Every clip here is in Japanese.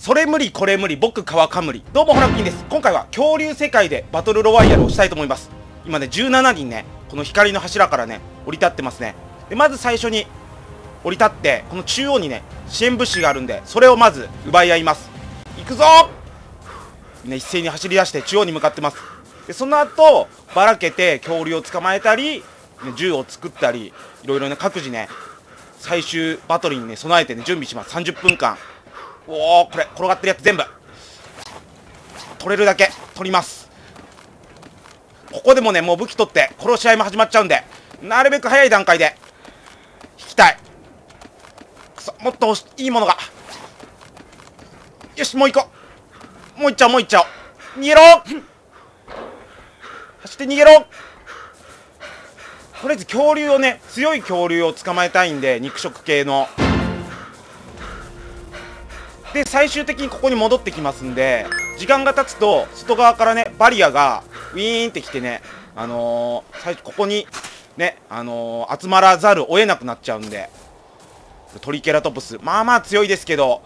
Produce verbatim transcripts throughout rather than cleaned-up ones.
それ無理これ無理僕川かむり。どうもホラッキンです。今回は恐竜世界でバトルロワイヤルをしたいと思います。今ねじゅうななにんねこの光の柱からね降り立ってますね。でまず最初に降り立ってこの中央にね支援物資があるんで、それをまず奪い合います。行くぞー。みんな一斉に走り出して中央に向かってます。でその後ばらけて恐竜を捕まえたり、ね、銃を作ったりいろいろね各自ね最終バトルにね備えてね準備します。さんじゅっぷんかん。おお、これ転がってるやつ全部取れるだけ取ります。ここでもねもう武器取って殺し合いも始まっちゃうんで、なるべく早い段階で引きたい。くそ、もっと欲しいいものが。よし、もう行こう。もう行っちゃおうもう行っちゃおう。逃げろ走って逃げろ。とりあえず恐竜をね強い恐竜を捕まえたいんで、肉食系ので最終的にここに戻ってきますんで、時間が経つと外側からねバリアがウィーンってきてね、あのー、最初ここにね、あのー、集まらざるを得なくなっちゃうんで、トリケラトプスまあまあ強いですけど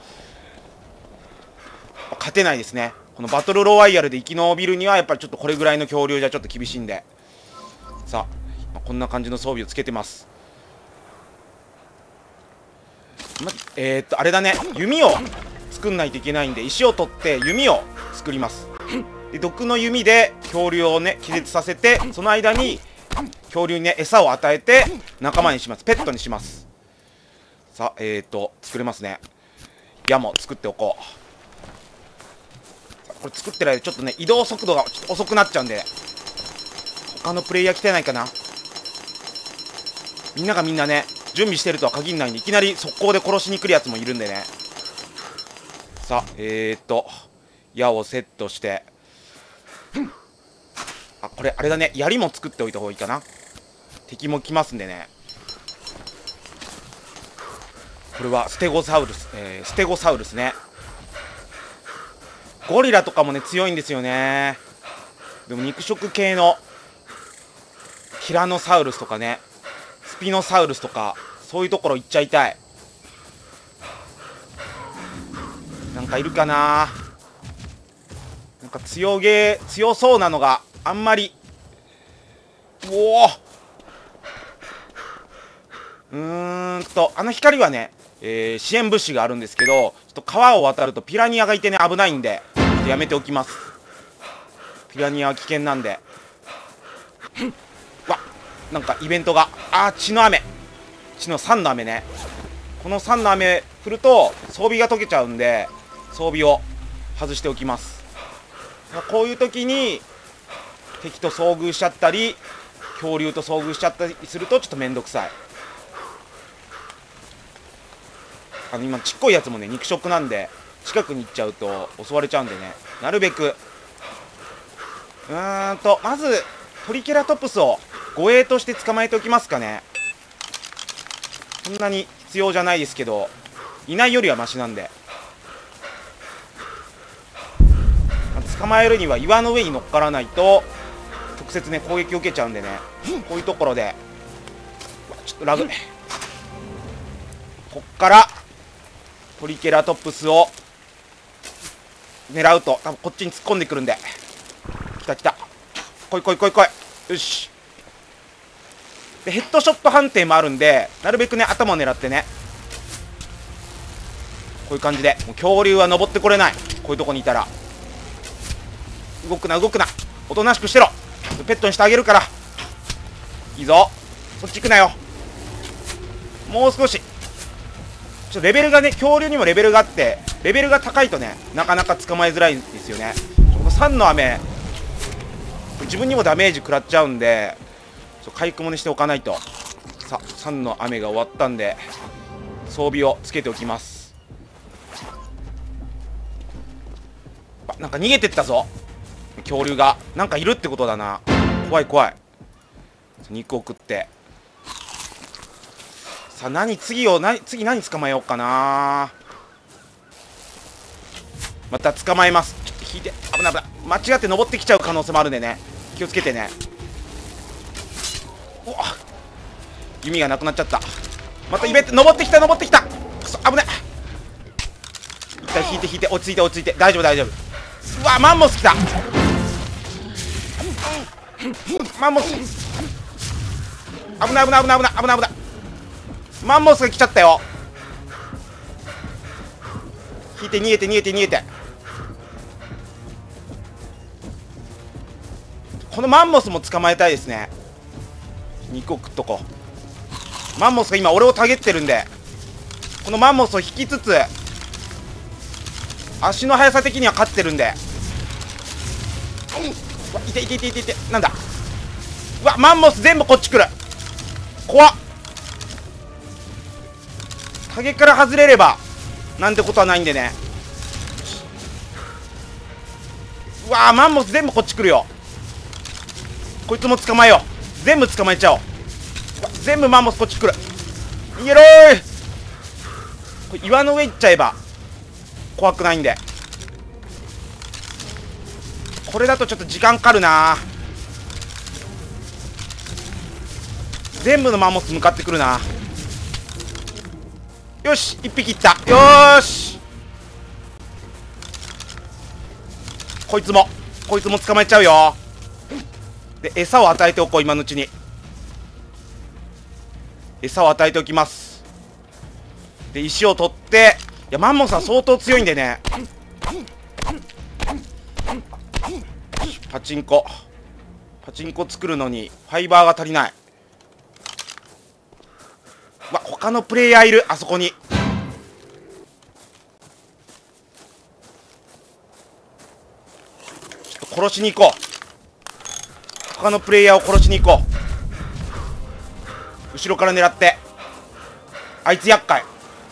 勝てないですね。このバトルロワイヤルで生き延びるにはやっぱりちょっとこれぐらいの恐竜じゃちょっと厳しいんで、さあこんな感じの装備をつけてます。ま、えー、っとあれだね、弓を作んないといけないんで石を取って弓を作ります。で毒の弓で恐竜をね気絶させて、その間に恐竜にね餌を与えて仲間にします。ペットにします。さあえー、っと作れますね。矢も作っておこう。さあこれ作ってる間ちょっとね移動速度がちょっと遅くなっちゃうんで、他のプレイヤー来てないかな。みんながみんなね準備してるとは限らないんで、いきなり速攻で殺しに来るやつもいるんでね。さあえー、っと矢をセットして、あこれあれだね、槍も作っておいた方がいいかな。敵も来ますんでね。これはステゴサウルス、えー、ステゴサウルスね。ゴリラとかもね強いんですよね。でも肉食系のティラノサウルスとかねスピノサウルスとかそういうところ行っちゃいたい。なんかいるかな。なんか強げ強そうなのがあんまり。おおうーんとあの光はね、えー、支援物資があるんですけど、ちょっと川を渡るとピラニアがいてね危ないんでやめておきます。ピラニアは危険なんで。わなんかイベントが、あー血の雨、血のさんの雨ね。このさんの雨降ると装備が溶けちゃうんで装備を外しておきます。こういう時に敵と遭遇しちゃったり恐竜と遭遇しちゃったりするとちょっとめんどくさい。あの今ちっこいやつもね肉食なんで近くに行っちゃうと襲われちゃうんでね、なるべくうーんとまずトリケラトプスを護衛として捕まえておきますかね。そんなに必要じゃないですけどいないよりはマシなんで。捕まえるには岩の上に乗っからないと直接ね攻撃を受けちゃうんでね、こういうところでちょっとラグ、こっからトリケラトプスを狙うと多分こっちに突っ込んでくるんで、来た来た来い来い来い来い、よし。でヘッドショット判定もあるんでなるべくね頭を狙ってね、こういう感じでもう恐竜は登ってこれない。こういうとこにいたら動くな動くな、おとなしくしてろ。ペットにしてあげるからいいぞ。そっち行くなよ。もう少しちょっとレベルがね恐竜にもレベルがあって、レベルが高いとねなかなか捕まえづらいんですよね。このさんの雨自分にもダメージ食らっちゃうんで回復もねしておかないと。さあさんの雨が終わったんで装備をつけておきます。あなんか逃げてったぞ恐竜が。なんかいるってことだな。怖い怖い。肉を食って、さあ何次を何次何捕まえようかな。また捕まえます。ちょっと引いて、危ない危ない、間違って登ってきちゃう可能性もあるんでね気をつけてね。おっ弓がなくなっちゃった。またイベント登ってきた登ってきた、くそ危ない。いじゃあ引いて引いて、落ち着いて落ち着いて、大丈夫大丈夫。うわマンモス来た。マンモス危ない危ない危ない危ない危ない危ない。マンモスが来ちゃったよ。引いて逃げて逃げて逃げて。このマンモスも捕まえたいですね。肉を食っとこう。マンモスが今俺をたげってるんで、このマンモスを引きつつ足の速さ的には勝ってるんで。うわいていていていていて、なんだ。うわマンモス全部こっち来る。怖っ。影から外れればなんてことはないんでね。うわマンモス全部こっち来るよ。こいつも捕まえよう。全部捕まえちゃおう。全部マンモスこっち来る。逃げろーい。これ岩の上行っちゃえば怖くないんで。これだとちょっと時間かかるな。全部のマンモス向かってくるな。よしいっぴきいった。よーしこいつもこいつも捕まえちゃうよ。で餌を与えておこう。今のうちに餌を与えておきます。で石を取って、いやマンモスは相当強いんでね。パチンコパチンコ作るのにファイバーが足りない。わ他のプレイヤーいる。あそこにちょっと殺しに行こう。他のプレイヤーを殺しに行こう。後ろから狙って。あいつ厄介。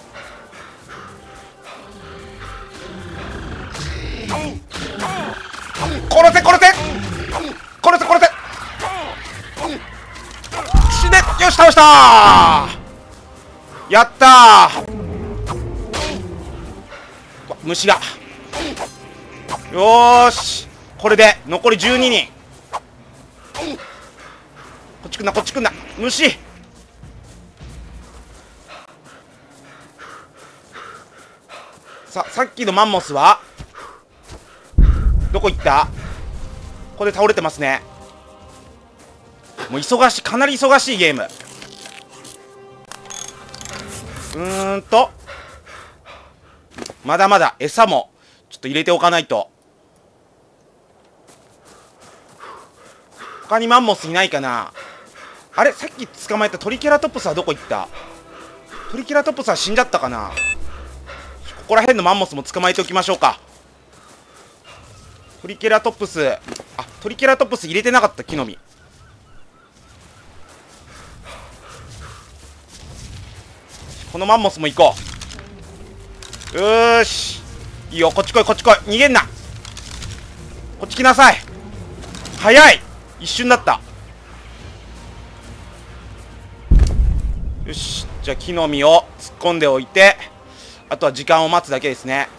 殺せ殺せ殺せ殺せ。死ね。よし倒したー。やったー。虫が。よーしこれで残りじゅうににん。こっち来んなこっち来んな虫。ささっきのマンモスはどこ行った。ここで倒れてますね。もう忙しい、かなり忙しいゲーム。うーんとまだまだ餌もちょっと入れておかないと。他にマンモスいないかな。あれさっき捕まえたトリケラトプスはどこ行った。トリケラトプスは死んじゃったかな。ここら辺のマンモスも捕まえておきましょうか。トリケラトプス、あトリケラトプス入れてなかった。木の実。このマンモスも行こう。よーしいいよこっち来いこっち来い。逃げんな。こっち来なさい。早い一瞬だった。よしじゃあ木の実を突っ込んでおいて、あとは時間を待つだけですね。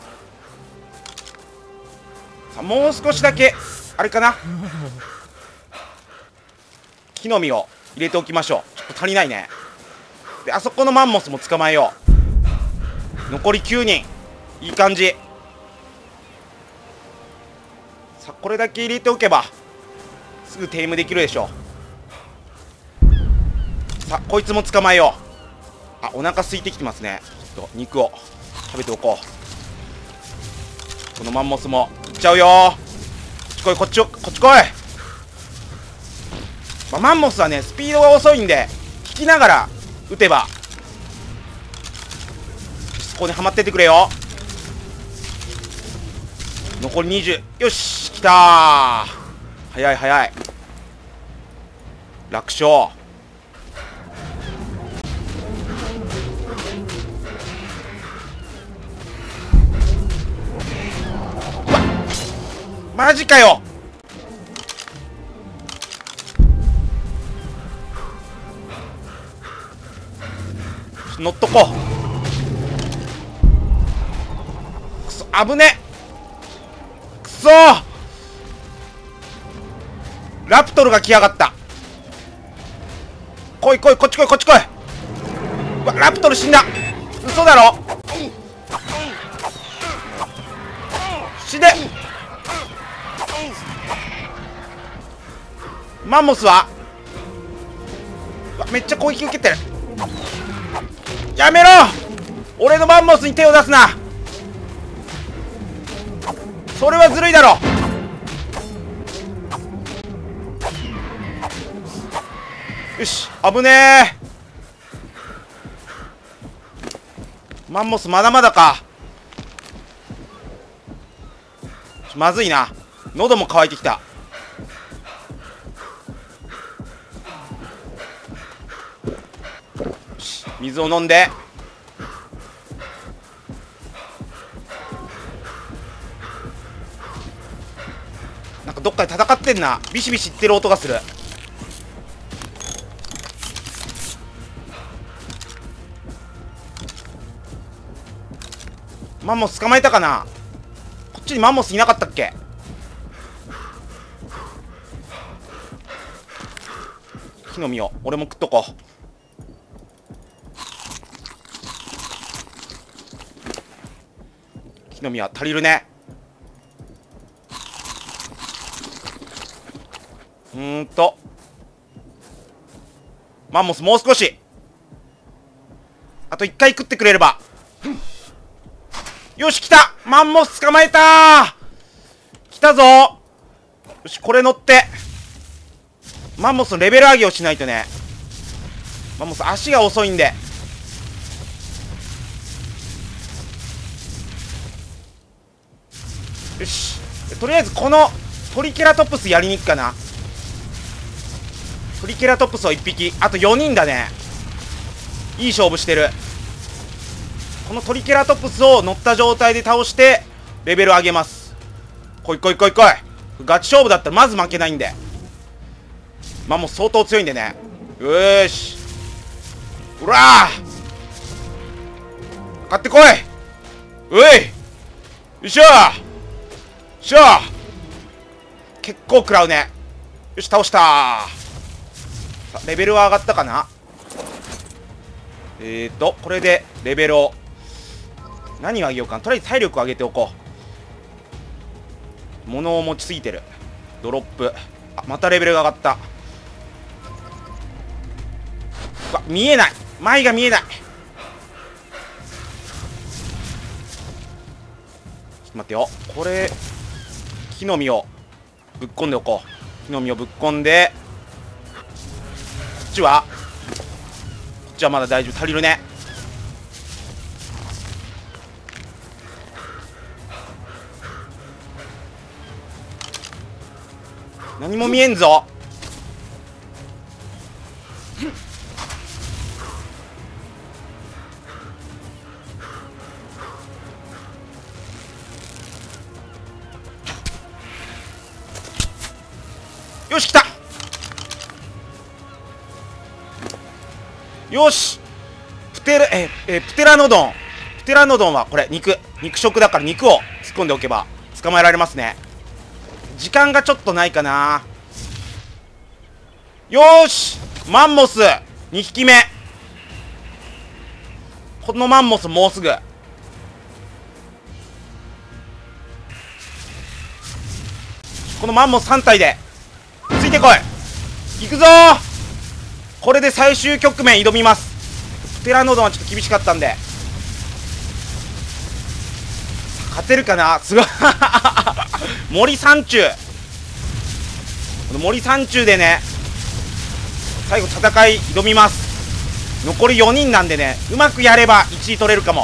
さあもう少しだけあれかな。木の実を入れておきましょう。ちょっと足りないね。であそこのマンモスも捕まえよう。残りきゅうにん。いい感じ。さあこれだけ入れておけばすぐテイムできるでしょう。さあこいつも捕まえよう。あお腹空いてきてますね。ちょっと肉を食べておこう。このマンモスもいっちゃうよ。こっち来いこっちこっち来い。まあ、マンモスはねスピードが遅いんで引きながら撃てばそこにはまっててくれよ。残りにじゅう。よし来たー。早い早い。楽勝。うわっマジかよ。乗っとこう。くそ危ね。くそーラプトルが来やがった。来い来いこっち来いこっち来い。うわラプトル死んだ。嘘だろ。 死んで。マンモスはめっちゃ攻撃受けてる。やめろ、俺のマンモスに手を出すな。それはずるいだろ。よし、危ねえ。マンモスまだまだか。まずいな、喉も渇いてきた。水を飲んで。なんかどっかで戦ってんな。ビシビシいってる音がする。マンモス捕まえたかな。こっちにマンモスいなかったっけ。木の実を俺も食っとこう。木の実は足りるね。うーんとマンモスもう少し、あといっかい食ってくれれば。よし、来た。マンモス捕まえたー。来たぞ。よし、これ乗ってマンモスのレベル上げをしないとね。マンモス足が遅いんで。よし、とりあえずこのトリケラトプスやりに行くかな。トリケラトプスをいっぴき、あとよにんだね。いい勝負してる。このトリケラトプスを乗った状態で倒してレベル上げます。来い来い来い来い。ガチ勝負だったらまず負けないんで。まあもう相当強いんでね。よーし、うらーかかってこい。おい、よいしょー、よいしょー。結構食らうね。よし、倒したー。レベルは上がったかな。えーとこれでレベルを何を上げようかな。とりあえず体力を上げておこう。物を持ちすぎてる。ドロップ。あ、またレベルが上がった。うわ、見えない、前が見えない。ちょっと待ってよ。これ木の実をぶっこんでおこう。木の実をぶっこんで。こっちはこっちはまだ大丈夫、足りるね。何も見えんぞ。よし、来た。よし、プテラええプテラノドン。プテラノドンはこれ肉肉食だから肉を突っ込んでおけば捕まえられますね。時間がちょっとないかな。よーし、マンモスにひきめ。このマンモスもうすぐ。このマンモスさん体でついてこい。行くぞー。これで最終局面挑みます。プテラノドンはちょっと厳しかったんで。勝てるかな。すごい森山中、この森山中でね最後戦い挑みます。残りよにんなんでね、うまくやればいちい取れるかも。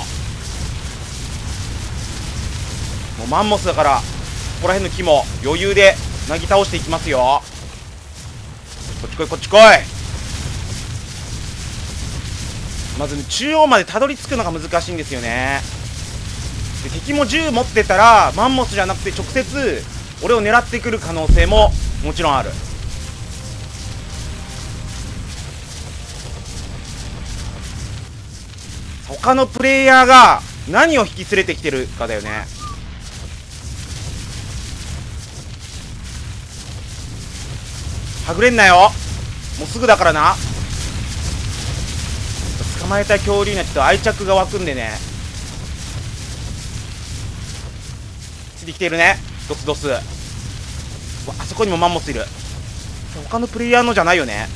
もうマンモスだからここら辺の木も余裕でなぎ倒していきますよ。こっち来いこっち来い。まずね、中央までたどり着くのが難しいんですよね。で敵も銃持ってたらマンモスじゃなくて直接俺を狙ってくる可能性ももちろんある。他のプレイヤーが何を引き連れてきてるかだよね。はぐれんなよ、もうすぐだからな。捕まえた恐竜にはちょっと愛着が湧くんでね。 ついてきているね。ドスドス。うわ、あそこにもマンモスいる。他のプレイヤーのじゃないよね。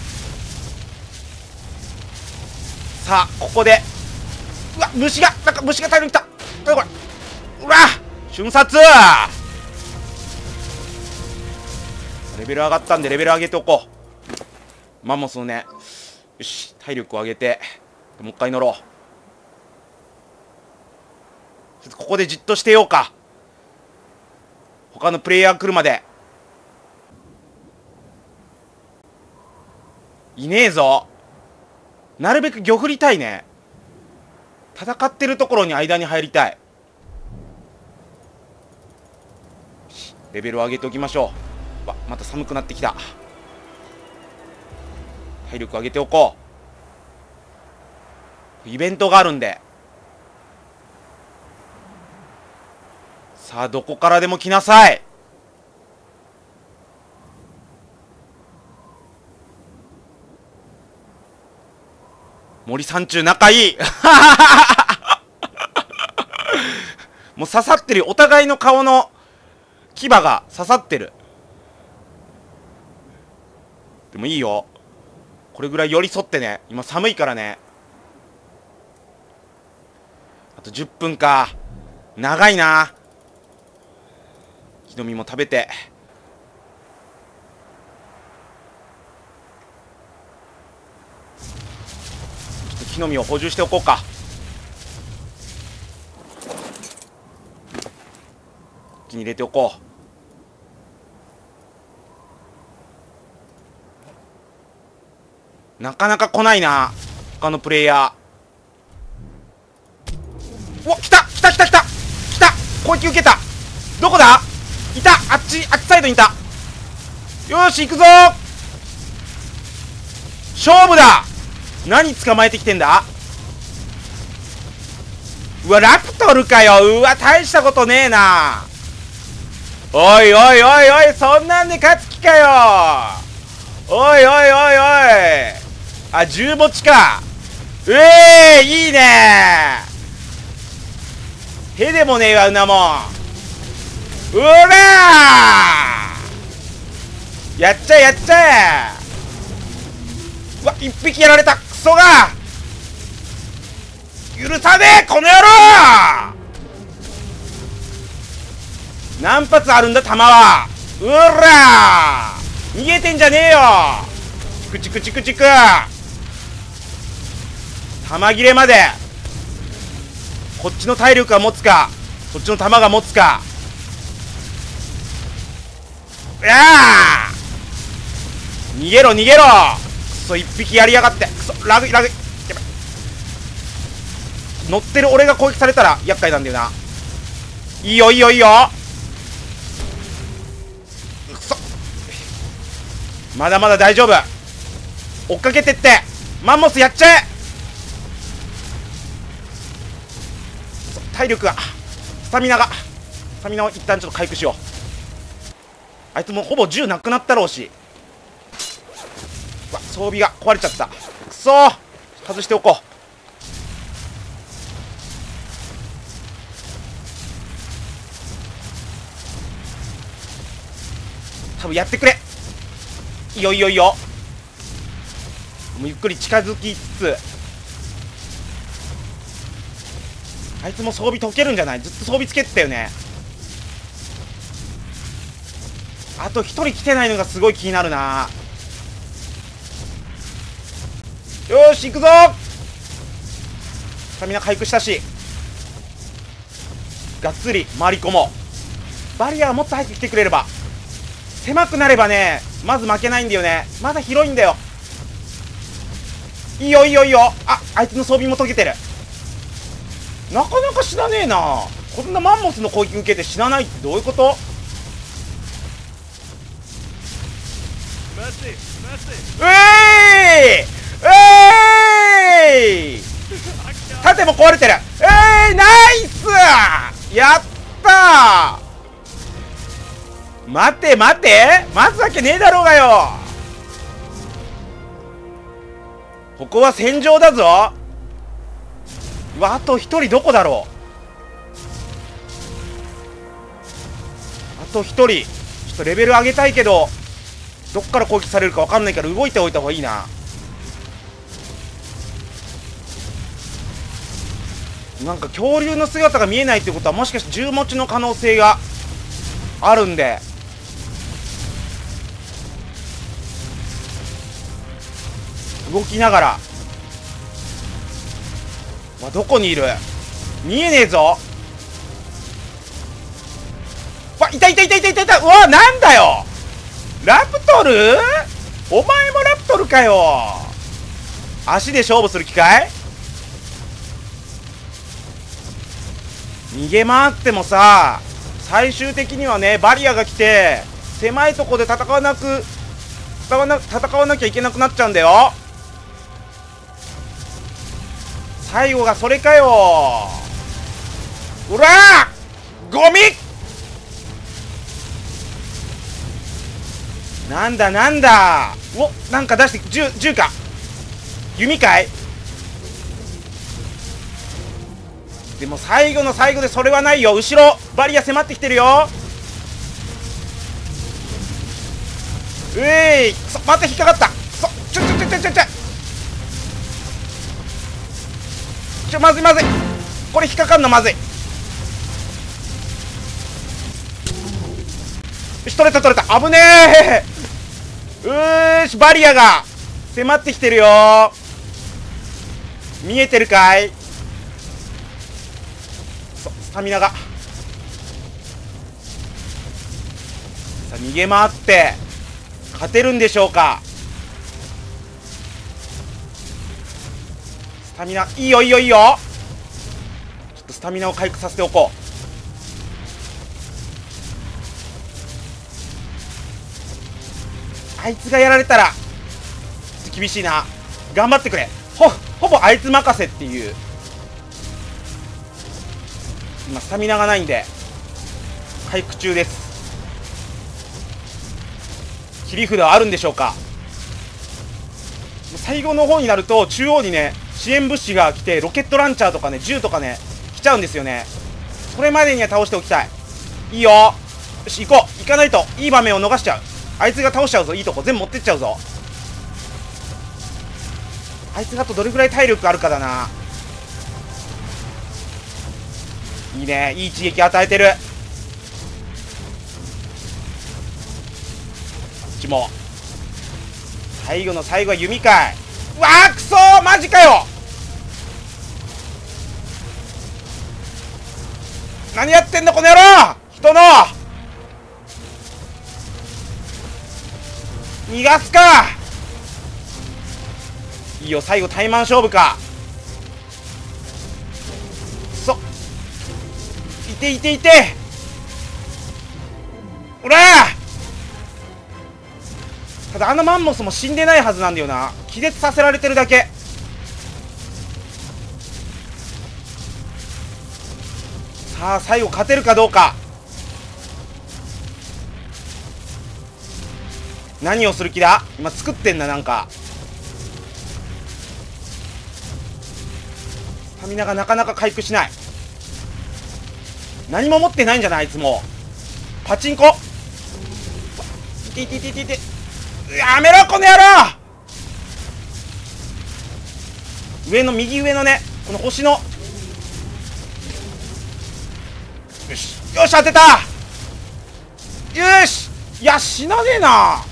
さあここで、うわ、虫がなんか虫が大量に来た。これこれ、うわ瞬殺。レベル上がったんでレベル上げておこう。マンモスのね。よし、体力を上げてもう一回乗ろう。ここでじっとしてようか。他のプレイヤー来るまで。いねえぞ。なるべく魚振りたいね。戦ってるところに間に入りたい。レベルを上げておきましょう。わ、また寒くなってきた。体力上げておこう。イベントがあるんで。さあどこからでも来なさい。森三中仲いいもう刺さってるよ。お互いの顔の牙が刺さってる。でもいいよ、これぐらい寄り添ってね。今寒いからね。あとじゅっぷんか。長いな。木の実も食べて。ちょっと木の実を補充しておこうか。木に入れておこう。なかなか来ないな、他のプレイヤー。うわ、来た来た来た来た来た。攻撃受けた。どこだ。いた。あっちあっちサイドにいた。よし行くぞ。勝負だ。何捕まえてきてんだ。うわ、ラプトルかよ。うわ、大したことねえな。おいおいおいおい、そんなんで勝つ気かよ。おいおいおいおい。あ、重持ちか。うえー、いいねー。へでもねえわ、うなもん。うらー、やっちゃえやっちゃえ。うわ、一匹やられた。クソが許さねえこの野郎。何発あるんだ弾は。うらー、逃げてんじゃねえよ。チクチクチクチク。弾切れまで。こっちの体力が持つか、こっちの弾が持つか。いやー、逃げろ逃げろ。クソ、一匹やりやがって。クソ、ラグラグ。やばい、乗ってる俺が攻撃されたら厄介なんだよな。いいよいいよいいよ。くそ、まだまだ大丈夫。追っかけてってマンモスやっちゃえ。体力が、スタミナが、スタミナを一旦ちょっと回復しよう。あいつもほぼ銃なくなったろうし。うわ、装備が壊れちゃった。くそー、外しておこう。多分やってくれ。いいよいいよいいよ。もうゆっくり近づきつつ。あいつも装備解けるんじゃない。ずっと装備つけてたよね。あと一人来てないのがすごい気になるな。よーし行くぞ。スタミナ回復したし、がっつり回り込もう。バリアがもっと入ってきてくれれば。狭くなればね、まず負けないんだよね。まだ広いんだよ。いいよいいよいいよ。あ、あいつの装備も解けてる。なかなか死なねえな。こんなマンモスの攻撃受けて死なないってどういうこと。うえーいうえーい、盾も壊れてる。えーい、ナイスやったー。待て待て、待つわけねえだろうがよ。ここは戦場だぞ。うわ、あと一人どこだろあとひとり。ちょっとレベル上げたいけど、どっから攻撃されるか分かんないから動いておいた方がいいな。なんか恐竜の姿が見えないってことは、もしかして銃持ちの可能性があるんで、動きながら。わ、どこにいる？見えねえぞ。わ、いたいたいたいたいたいた。うわ、なんだよ、ラプトル？お前もラプトルかよ。足で勝負する気かい？逃げ回ってもさ、最終的にはね、バリアが来て狭いとこで戦わなく戦わな戦わなきゃいけなくなっちゃうんだよ。最後がそれかよ。うらー、ゴミ。なんだなんだ。お、なんか出して、銃銃か弓かい。でも最後の最後でそれはないよ。後ろバリア迫ってきてるよ。うえい、くそ、また引っかかった。くそ、ちょちょちょちょちょちょちょ、まずいまずい、これ引っかかんのまずい。よし、取れた取れた、危ねえ。うーし、バリアが迫ってきてるよ。見えてるかい。そ、スタミナが。さあ、逃げ回って勝てるんでしょうか。スタミナ、いいよいいよいいよ。ちょっとスタミナを回復させておこう。あいつがやられたらちょっと厳しいな。頑張ってくれ。ほほぼあいつ任せっていう。今スタミナがないんで回復中です。切り札あるんでしょうか。最後の方になると中央にね、支援物資が来てロケットランチャーとかね、銃とかね来ちゃうんですよね。それまでには倒しておきたい。いいよ。よし、行こう。行かないといい場面を逃しちゃう。あいつが倒しちゃうぞ。いいとこ全部持ってっちゃうぞ。あいつがあとどれぐらい体力あるかだな。いいね、いい一撃与えてる。こっちも最後の最後は弓かい。うわー、くそー、マジかよ。何やってんのこの野郎。人の逃がすか。いいよ、最後タイマン勝負か。くそ、いていていて、おらー。ただあのマンモスも死んでないはずなんだよな。気絶させられてるだけ。さあ最後勝てるかどうか。何をする気だ。今作ってんな。なんかスタミナがなかなか回復しない。何も持ってないんじゃない。あいつもパチンコ。いていていていていて、やめろこの野郎。上の右上のね、この星の、よしよし、当てた。よし、いや死なねえな。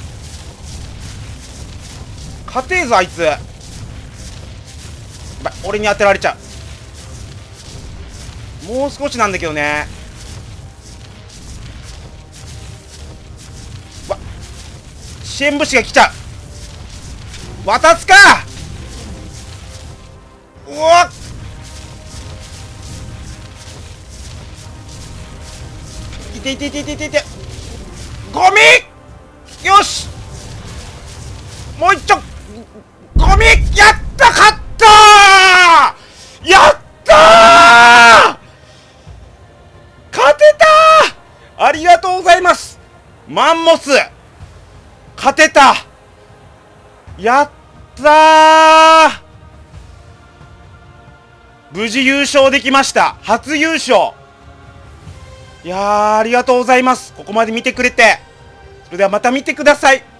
勝てえぞあいつ。やばい、俺に当てられちゃう。もう少しなんだけどね。わ、支援物資が来ちゃう。渡すか。うわっ、いていていていていていて、ゴミ。よし、もう一丁ゴミ。やった、勝ったー。やったー、勝てたー。ありがとうございます。マンモス勝てた。やったー、無事優勝できました。初優勝。 いやー、ありがとうございます。ここまで見てくれて。それではまた見てください。